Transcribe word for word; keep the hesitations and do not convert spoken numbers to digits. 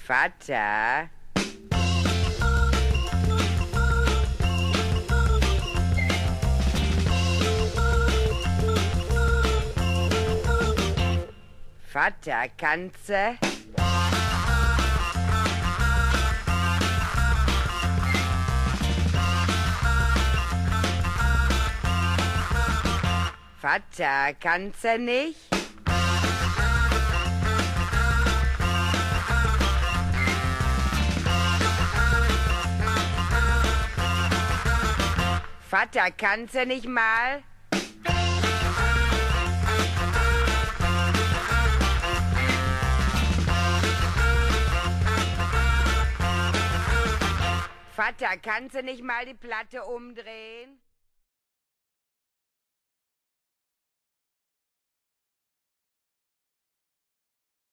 Vater? Vater, kannste? Vater, kannste nicht? Vater, kannste nicht mal? Vater, kannst du nicht mal die Platte umdrehen?